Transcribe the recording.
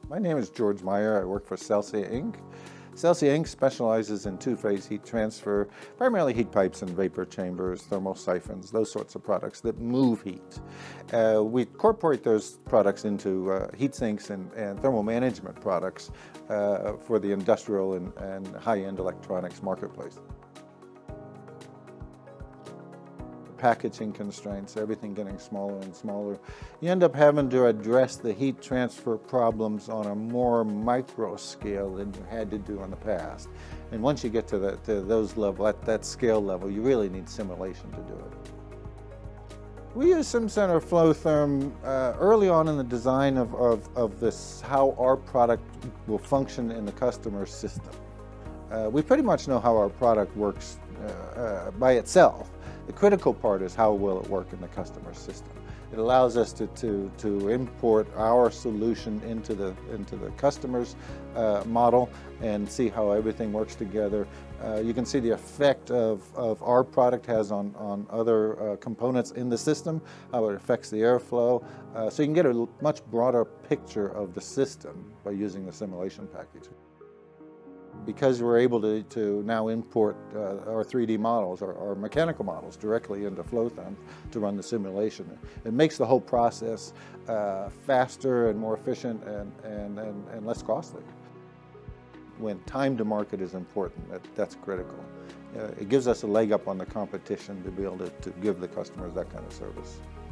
My name is George Meyer. I work for Celsia Inc. Celsia Inc. specializes in two-phase heat transfer, primarily heat pipes and vapor chambers, thermal siphons, those sorts of products that move heat. We incorporate those products into heat sinks and thermal management products for the industrial and high-end electronics marketplace. Packaging constraints, everything getting smaller and smaller. You end up having to address the heat transfer problems on a more micro scale than you had to do in the past. And once you get to those level, at that scale level, you really need simulation to do it. We use Simcenter Flotherm early on in the design of this, how our product will function in the customer's system. We pretty much know how our product works by itself. The critical part is how will it work in the customer's system. It allows us to import our solution into the customer's model and see how everything works together. You can see the effect of our product has on other components in the system, how it affects the airflow. So you can get a much broader picture of the system by using the simulation package. Because we're able to now import our 3D models, our mechanical models, directly into Flotherm to run the simulation, it makes the whole process faster and more efficient and less costly. When time to market is important, that's critical. It gives us a leg up on the competition to be able to give the customers that kind of service.